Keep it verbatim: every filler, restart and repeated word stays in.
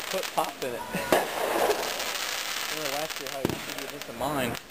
put pop in it. Remember last year how you used to do this in mine.